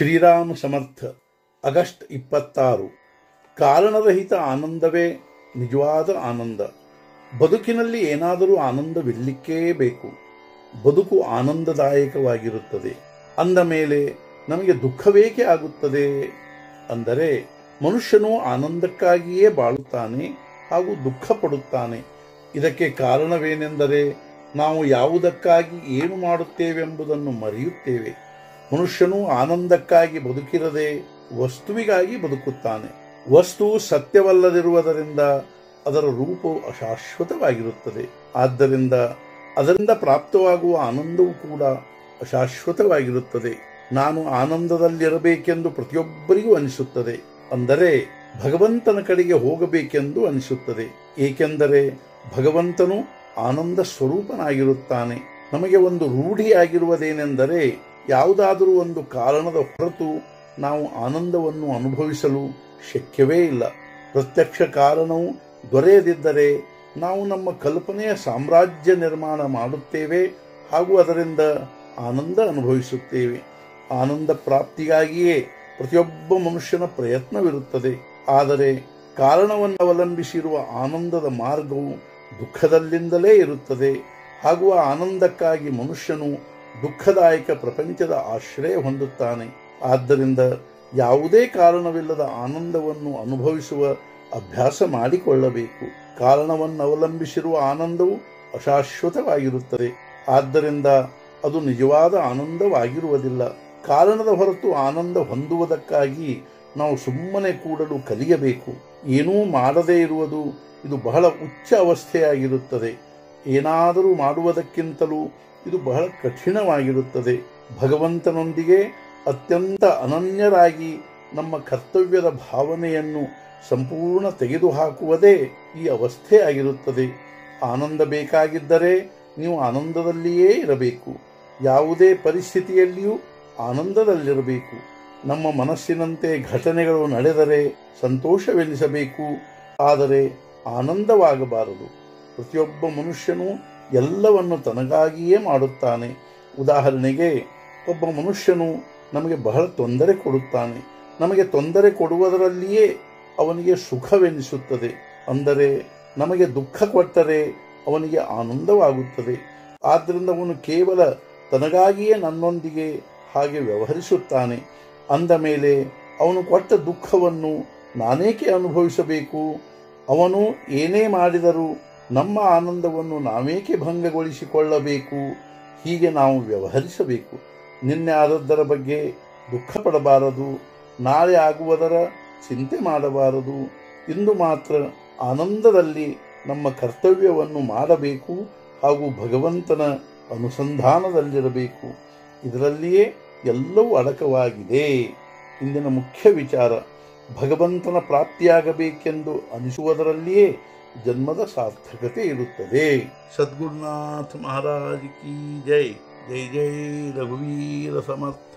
ಶ್ರೀರಾಮ ಸಮರ್ಥ August 26. ಕಾರಣರಹಿತ ಆನಂದವೇ ನಿಜವಾದ ಆನಂದ. ಬದುಕಿನಲ್ಲಿ ಏನಾದರೂ ಆನಂದವಿರಲಿಕ್ಕೇ ಬೇಕು. ಬದುಕು ಆನಂದದಾಯಕವಾಗಿರುತ್ತದೆ ಅಂದ ಮೇಲೆ ನಮಗೆ ದುಃಖವೇಕೆ ಆಗುತ್ತದೆ? ಅಂದರೆ ಮನುಷ್ಯನು ಆನಂದಕ್ಕಾಗಿಯೇ ಬಾಳುತ್ತಾನೆ ಹಾಗೂ ದುಃಖ ಪಡುತ್ತಾನೆ. ಇದಕ್ಕೆ ಕಾರಣವೇನೆಂದರೆ ನಾವು ಯಾವುದಕ್ಕಾಗಿ ಏನು ಮಾಡುತ್ತೇವೆಂಬುದನ್ನು ಮರೆಯುತ್ತೇವೆ. ಮನುಷ್ಯನು ಆನಂದಕ್ಕಾಗಿ ಬದುಕಿರದೆ ವಸ್ತುವಿಗಾಗಿ ಬದುಕುತ್ತಾನೆ. ವಸ್ತು ಸತ್ಯವಲ್ಲದಿರುವುದರಿಂದ ಅದರ ರೂಪವು ಅಶಾಶ್ವತವಾಗಿರುತ್ತದೆ. ಆದ್ದರಿಂದ ಅದರಿಂದ ಪ್ರಾಪ್ತವಾಗುವ ಆನಂದವೂ ಕೂಡ ಅಶಾಶ್ವತವಾಗಿರುತ್ತದೆ. ನಾನು ಆನಂದದಲ್ಲಿರಬೇಕೆಂದು ಪ್ರತಿಯೊಬ್ಬರಿಗೂ ಅನಿಸುತ್ತದೆ. ಅಂದರೆ ಭಗವಂತನ ಕಡೆಗೆ ಹೋಗಬೇಕೆಂದು ಅನಿಸುತ್ತದೆ. ಏಕೆಂದರೆ ಭಗವಂತನು ಆನಂದ ಸ್ವರೂಪನಾಗಿರುತ್ತಾನೆ. ನಮಗೆ ಒಂದು ರೂಢಿಯಾಗಿರುವುದೇನೆಂದರೆ ಯಾವುದಾದರೂ ಒಂದು ಕಾರಣದ ಹೊರತು ನಾವು ಆನಂದವನ್ನು ಅನುಭವಿಸಲು ಶಕ್ಯವೇ ಇಲ್ಲ. ಪ್ರತ್ಯಕ್ಷ ಕಾರಣವು ದೊರೆಯದಿದ್ದರೆ ನಾವು ನಮ್ಮ ಕಲ್ಪನೆಯ ಸಾಮ್ರಾಜ್ಯ ನಿರ್ಮಾಣ ಮಾಡುತ್ತೇವೆ ಹಾಗೂ ಅದರಿಂದ ಆನಂದ ಅನುಭವಿಸುತ್ತೇವೆ. ಆನಂದ ಪ್ರಾಪ್ತಿಗಾಗಿಯೇ ಪ್ರತಿಯೊಬ್ಬ ಮನುಷ್ಯನ ಪ್ರಯತ್ನವಿರುತ್ತದೆ. ಆದರೆ ಕಾರಣವನ್ನು ಅವಲಂಬಿಸಿರುವ ಆನಂದದ ಮಾರ್ಗವು ದುಃಖದಲ್ಲಿಂದಲೇ ಇರುತ್ತದೆ. ಹಾಗೂ ಆ ಆನಂದಕ್ಕಾಗಿ ಮನುಷ್ಯನು ದುಃಖದಾಯಕ ಪ್ರಪಂಚದ ಆಶ್ರಯ ಹೊಂದುತ್ತಾನೆ. ಆದ್ದರಿಂದ ಯಾವುದೇ ಕಾರಣವಿಲ್ಲದ ಆನಂದವನ್ನು ಅನುಭವಿಸುವ ಅಭ್ಯಾಸ ಮಾಡಿಕೊಳ್ಳಬೇಕು. ಕಾರಣವನ್ನು ಅವಲಂಬಿಸಿರುವ ಆನಂದವು ಅಶಾಶ್ವತವಾಗಿರುತ್ತದೆ. ಆದ್ದರಿಂದ ಅದು ನಿಜವಾದ ಆನಂದವಾಗಿರುವುದಿಲ್ಲ. ಕಾರಣದ ಹೊರತು ಆನಂದ ಹೊಂದುವುದಕ್ಕಾಗಿ ನಾವು ಸುಮ್ಮನೆ ಕೂಡಲು ಕಲಿಯಬೇಕು. ಏನೂ ಮಾಡದೇ ಇರುವುದು ಇದು ಬಹಳ ಉಚ್ಚ ಅವಸ್ಥೆಯಾಗಿರುತ್ತದೆ. ಏನಾದರೂ ಮಾಡುವುದಕ್ಕಿಂತಲೂ ಇದು ಬಹಳ ಕಠಿಣವಾಗಿರುತ್ತದೆ. ಭಗವಂತನೊಂದಿಗೆ ಅತ್ಯಂತ ಅನನ್ಯರಾಗಿ ನಮ್ಮ ಕರ್ತವ್ಯದ ಭಾವನೆಯನ್ನು ಸಂಪೂರ್ಣ ತೆಗೆದುಹಾಕುವುದೇ ಈ ಅವಸ್ಥೆ ಆಗಿರುತ್ತದೆ. ಆನಂದ ಬೇಕಾಗಿದ್ದರೆ ನೀವು ಆನಂದದಲ್ಲಿಯೇ ಇರಬೇಕು. ಯಾವುದೇ ಪರಿಸ್ಥಿತಿಯಲ್ಲಿಯೂ ಆನಂದದಲ್ಲಿರಬೇಕು. ನಮ್ಮ ಮನಸ್ಸಿನಂತೆ ಘಟನೆಗಳು ನಡೆದರೆ ಸಂತೋಷವೆನಿಸಬೇಕು, ಆದರೆ ಆನಂದವಾಗಬಾರದು. ಪ್ರತಿಯೊಬ್ಬ ಮನುಷ್ಯನು ಎಲ್ಲವನ್ನು ತನಗಾಗಿಯೇ ಮಾಡುತ್ತಾನೆ. ಉದಾಹರಣೆಗೆ, ಒಬ್ಬ ಮನುಷ್ಯನು ನಮಗೆ ಬಹಳ ತೊಂದರೆ ಕೊಡುತ್ತಾನೆ. ನಮಗೆ ತೊಂದರೆ ಕೊಡುವುದರಲ್ಲಿಯೇ ಅವನಿಗೆ ಸುಖವೆನಿಸುತ್ತದೆ. ಅಂದರೆ ನಮಗೆ ದುಃಖ ಕೊಟ್ಟರೆ ಅವನಿಗೆ ಆನಂದವಾಗುತ್ತದೆ. ಆದ್ದರಿಂದ ಅವನು ಕೇವಲ ತನಗಾಗಿಯೇ ನನ್ನೊಂದಿಗೆ ಹಾಗೆ ವ್ಯವಹರಿಸುತ್ತಾನೆ. ಅಂದ ಮೇಲೆ ಅವನು ಕೊಟ್ಟ ದುಃಖವನ್ನು ನಾನೇಕೆ ಅನುಭವಿಸಬೇಕು? ಅವನು ಏನೇ ಮಾಡಿದರೂ ನಮ್ಮ ಆನಂದವನ್ನು ನಾವೇಕೆ ಭಂಗಗೊಳಿಸಿಕೊಳ್ಳಬೇಕು? ಹೀಗೆ ನಾವು ವ್ಯವಹರಿಸಬೇಕು. ನಿನ್ನೆ ಆದದ್ದರ ಬಗ್ಗೆ ದುಃಖ ಪಡಬಾರದು, ನಾಳೆ ಆಗುವುದರ ಚಿಂತೆ ಮಾಡಬಾರದು. ಇಂದು ಮಾತ್ರ ಆನಂದದಲ್ಲಿ ನಮ್ಮ ಕರ್ತವ್ಯವನ್ನು ಮಾಡಬೇಕು ಹಾಗೂ ಭಗವಂತನ ಅನುಸಂಧಾನದಲ್ಲಿರಬೇಕು. ಇದರಲ್ಲಿಯೇ ಎಲ್ಲವೂ ಅಡಕವಾಗಿದೆ. ಇಂದಿನ ಮುಖ್ಯ ವಿಚಾರ, ಭಗವಂತನ ಪ್ರಾಪ್ತಿಯಾಗಬೇಕೆಂದು ಅನಿಸುವುದರಲ್ಲಿಯೇ ಜನ್ಮದ ಸಾರ್ಥಕತೆ ಇರುತ್ತದೆ. ಸದ್ಗುರುನಾಥ ಮಹಾರಾಜ್ ಕಿ ಜೈ. ಜೈ ಜೈ ರಘುವೀರ ಸಮರ್ಥ.